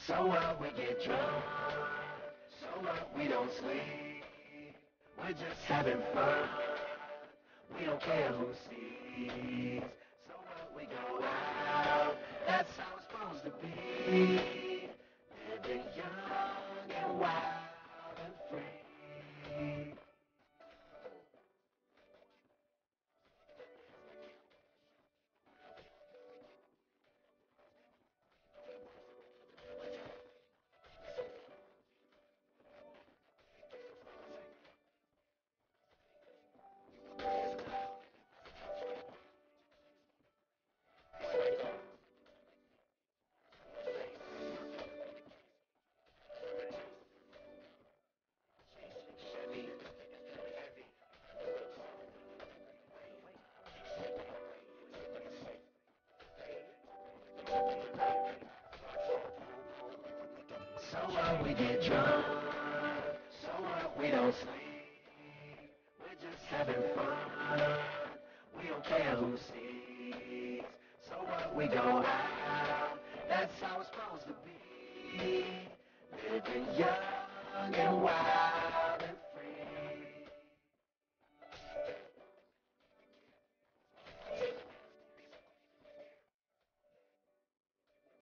So what, we get drunk. So what, we don't sleep. We're just having fun. We don't care who sees. So what, we go out. That's how it's supposed to be. Living young and wild and free. So what, we get drunk. So what, we don't sleep. We're just having fun. We don't care who sees. So what, we go out. That's how it's supposed to be. Living young and wild and